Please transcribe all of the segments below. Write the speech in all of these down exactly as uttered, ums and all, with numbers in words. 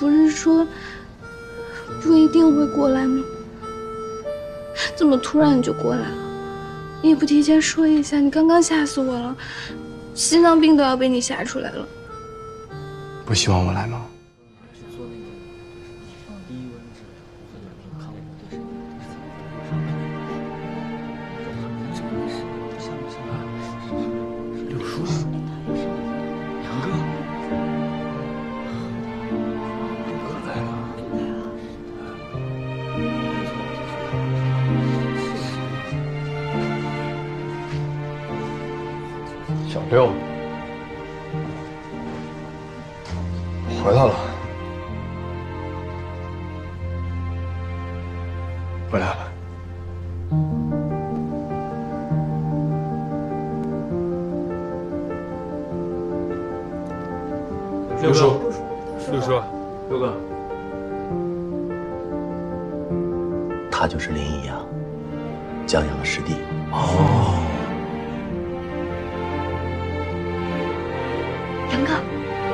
不是说不一定会过来吗？怎么突然你就过来了？你也不提前说一下，你刚刚吓死我了，心脏病都要被你吓出来了。 不希望我来吗？ 小六，回来了， 回来了。 六叔，六叔， 六哥， 他就是林一阳，江阳的师弟。 哦。 杨哥，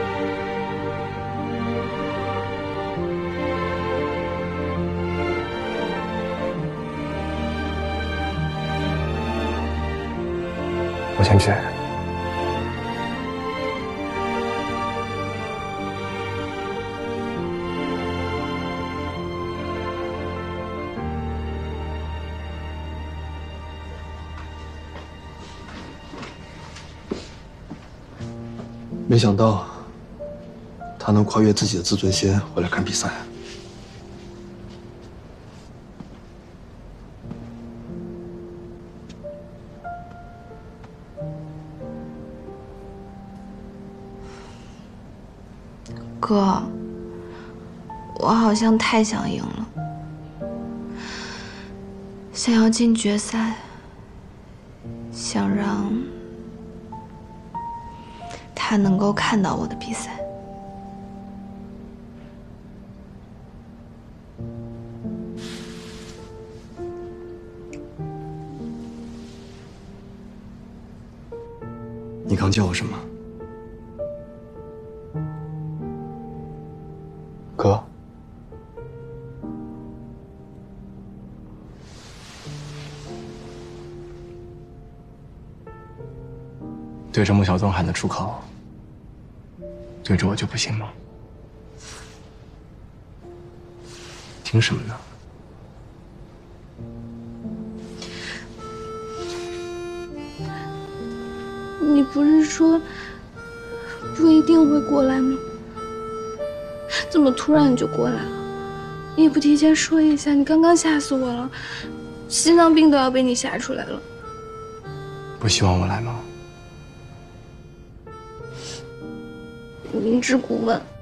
我先去。 没想到，他能跨越自己的自尊心回来看比赛。 哥，我好像太想赢了，想要进决赛，想让他能够看到我的比赛。 你刚叫我什么？哥。 对着穆小东喊得出口，对着我就不行吗？听什么呢？ 你不是说不一定会过来吗？怎么突然你就过来了？你也不提前说一下，你刚刚吓死我了，心脏病都要被你吓出来了。 不希望我来吗？ 明知故问。